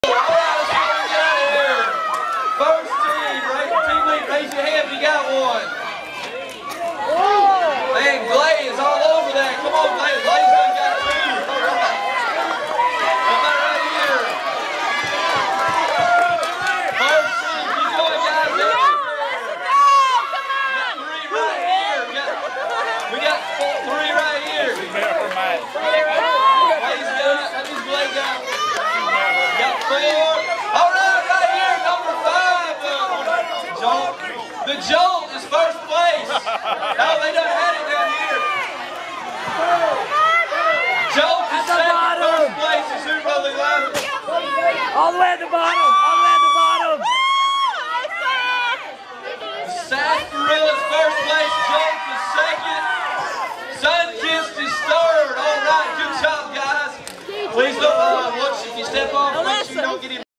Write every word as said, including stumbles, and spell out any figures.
The Jolt is first place. No, they done had it down here. Jolt is second, first place in Super Bowl eleven. All the way at the bottom. All the way at the bottom. Sarsaparillas first place. Jolt is second. Sunkist is third. All right, good job, guys. Please don't uh, watch if you step off. Make sure you don't get him.